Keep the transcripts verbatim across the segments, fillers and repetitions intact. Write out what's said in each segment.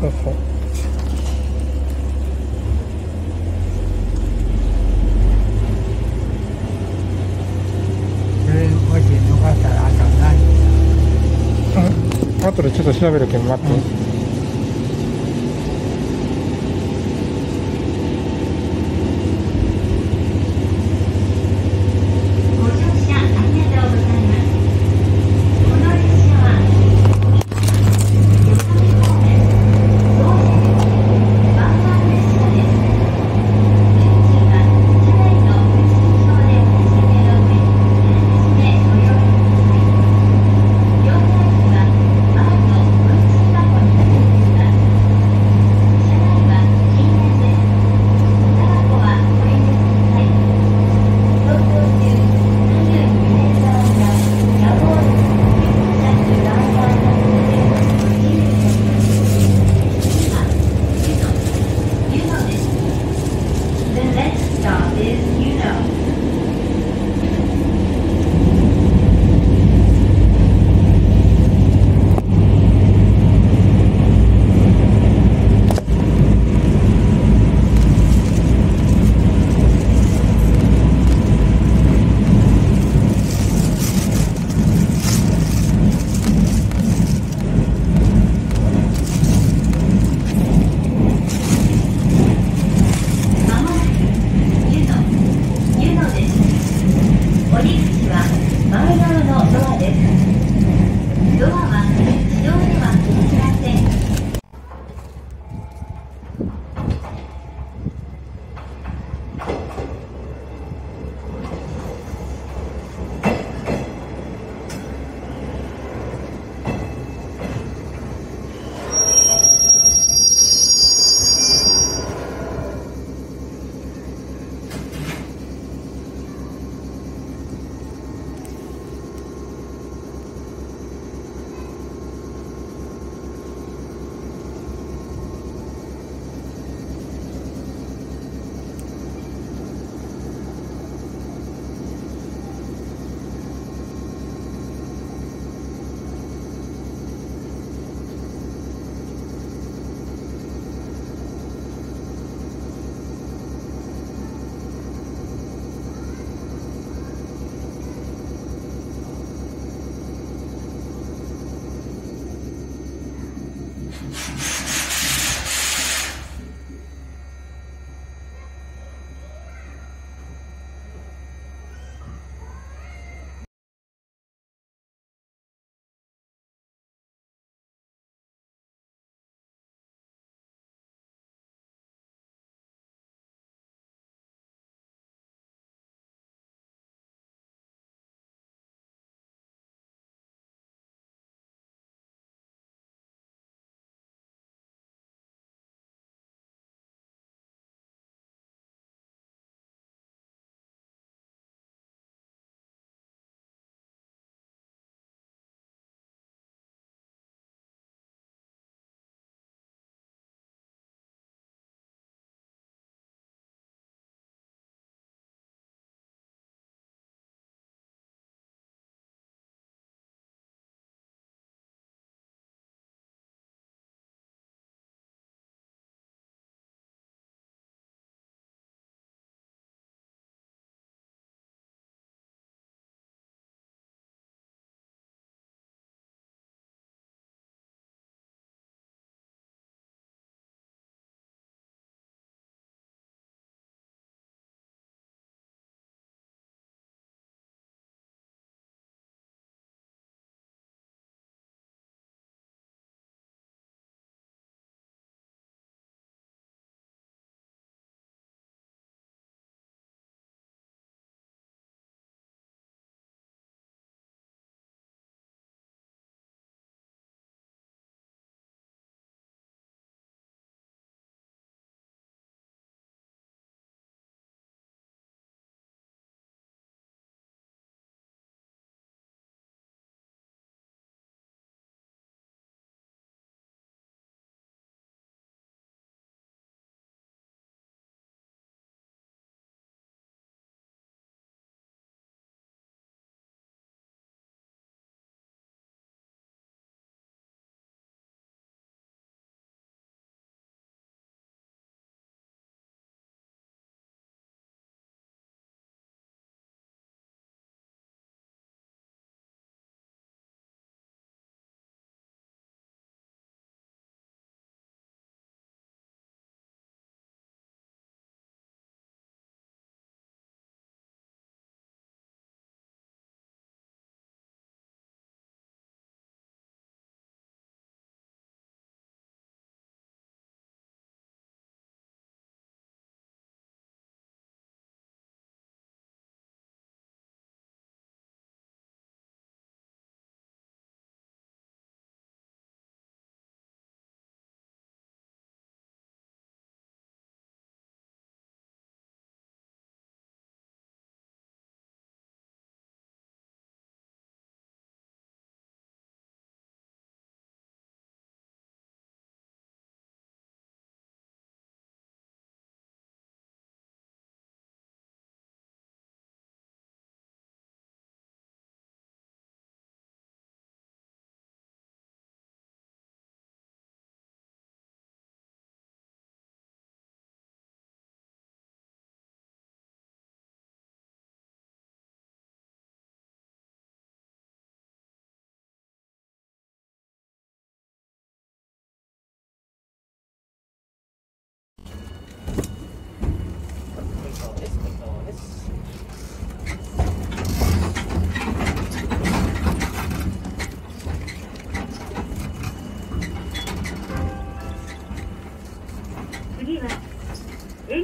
そうそう。 それもし逃したらあと何うん。後でちょっと調べるけん待って。 うん。 ご乗車ありがとうございます。この列車は横浜方面総線湾岸列車です。運賃は車内の運賃表でお確かめの上、あらかじめご用意ください。両替機は前の運賃箱になっています。車内は禁煙です。タバコはおやめください。走行中、左右に揺れる側が野望にシャツ側がなくてご自由になります。次は、湯野、湯野です。The next stop is Yuno.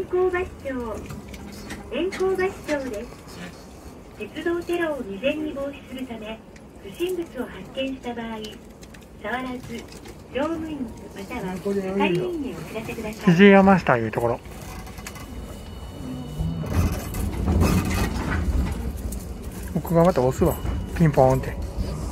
行橋町円行橋町です。鉄道テロを未然に防止するため、不審物を発見した場合、触らず乗務員または係員にお知らせください。 肘山下いうところ。僕がまた押すわ。ピンポーンって。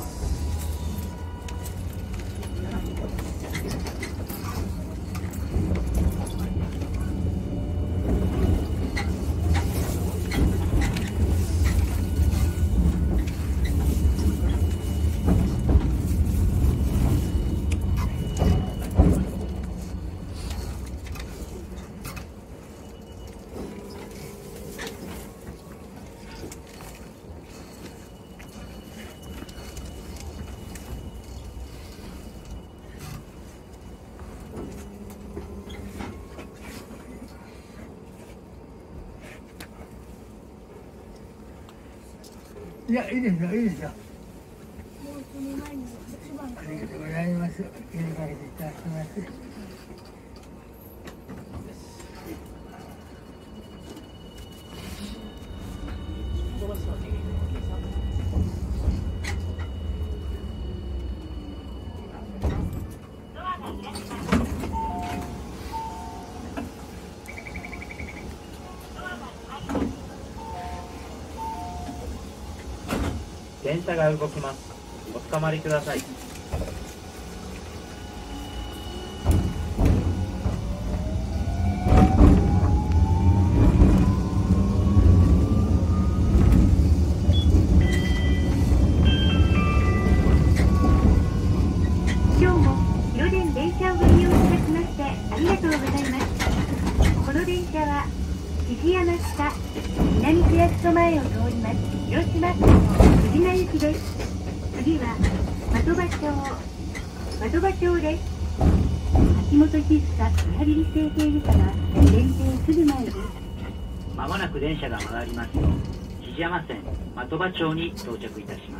いや、いいですよ、いいですよ。ありがとうございます。気にかけていただきます。 電車が動きます。おつかまりください。 今日も広電電車をご利用いただきましてありがとうございます。この電車は肘山下南区役所前を通ります。広島県の藤名行きです。次は的場町的場町です。秋元久リハビリ整形外科が電停すぐ前です。 まもなく電車が回りますと、肘山線的場町に到着いたします。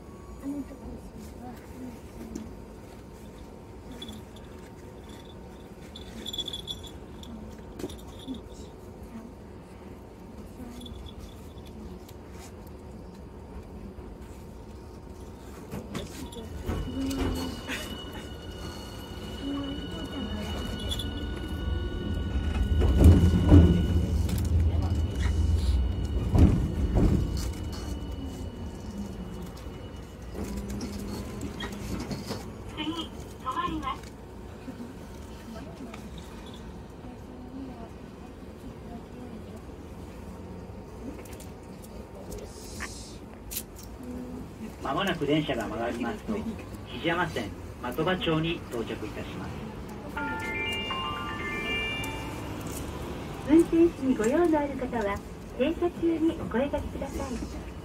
まもなく電車が回りますと、肘山線的場町に到着いたします。 運転士にご用のある方は停車中にお声掛けください。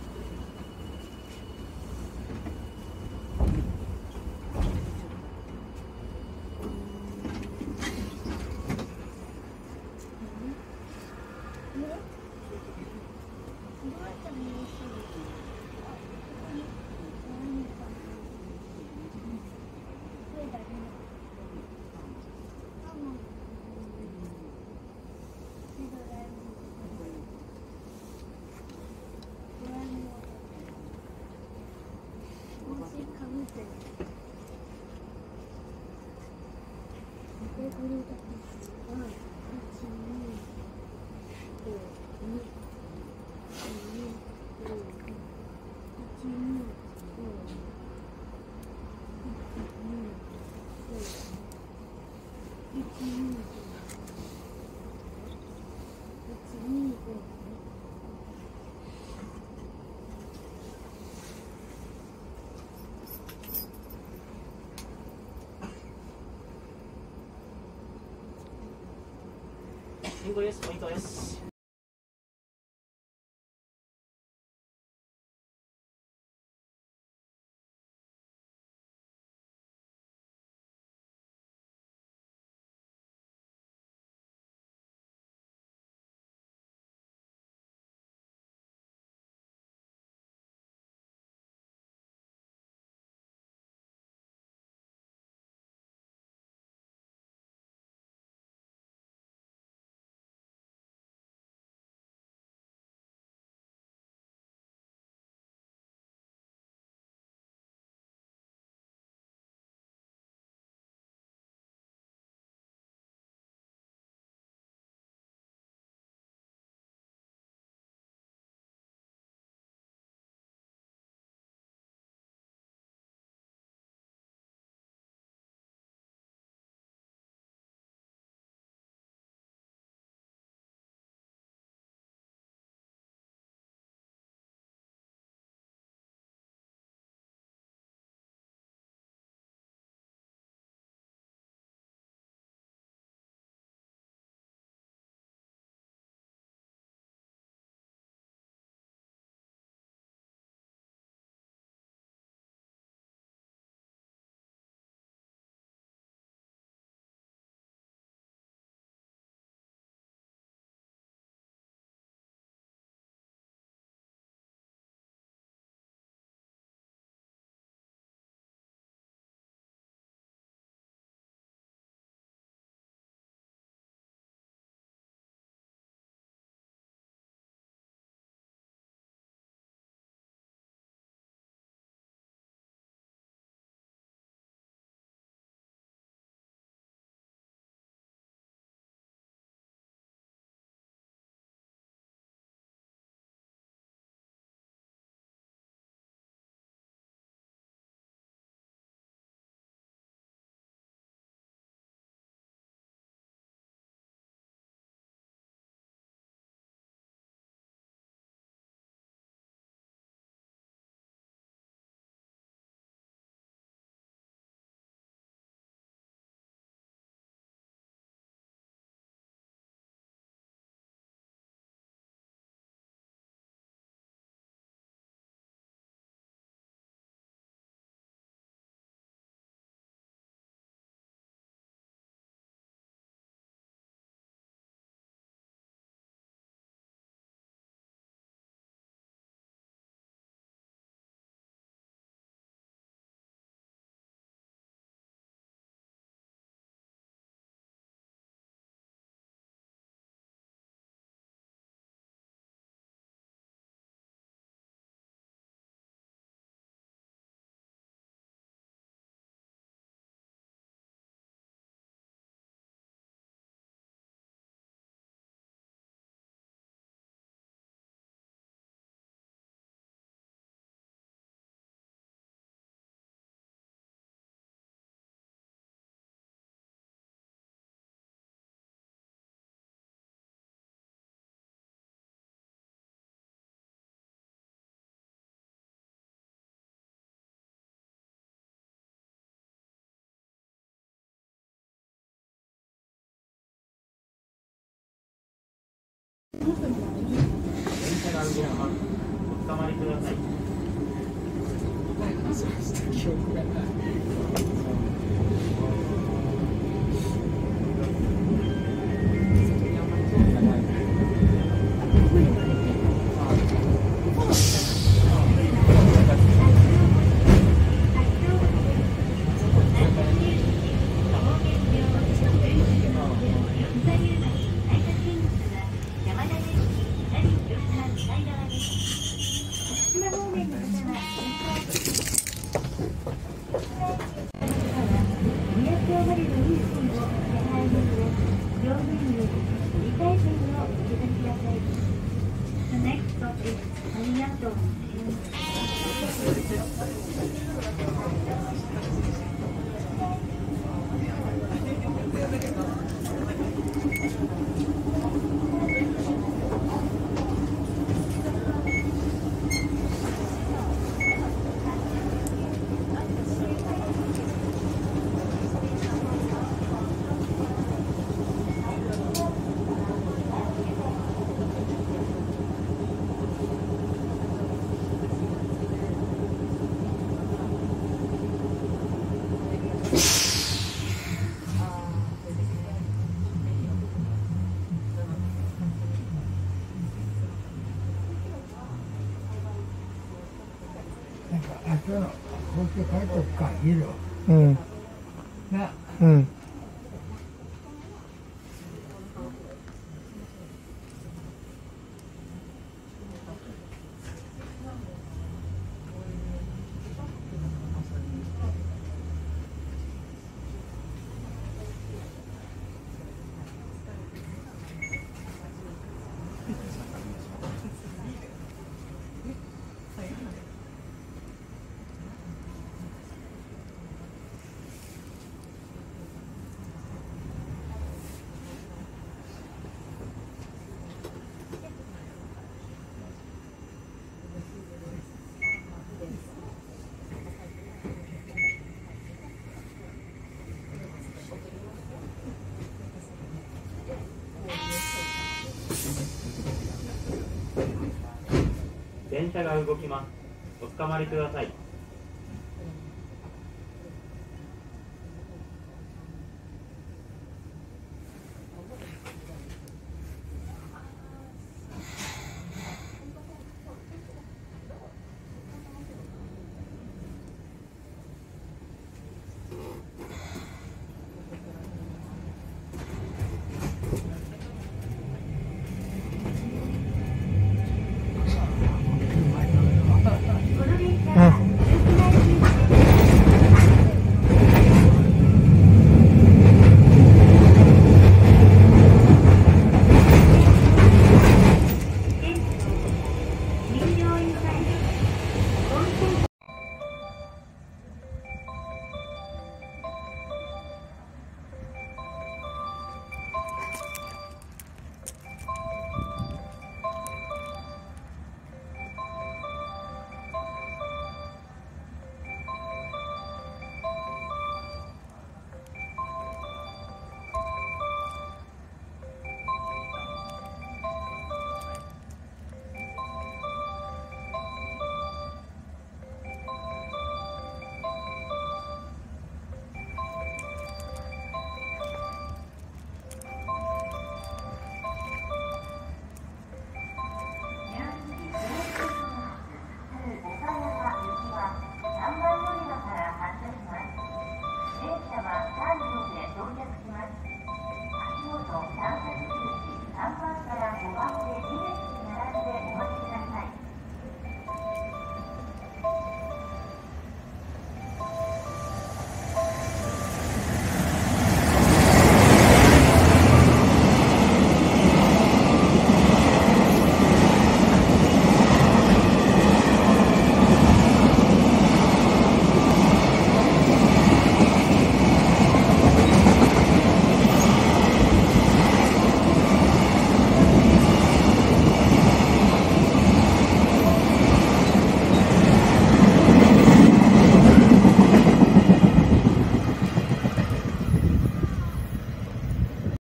信号です。ポイントです。 車が動きます。お捕まりください。 記憶がない。明日の東京帰っとくか、いいよ。 うん。 な。 うん。 電車が動きます。お捕まりください。 さんばんからごばんでに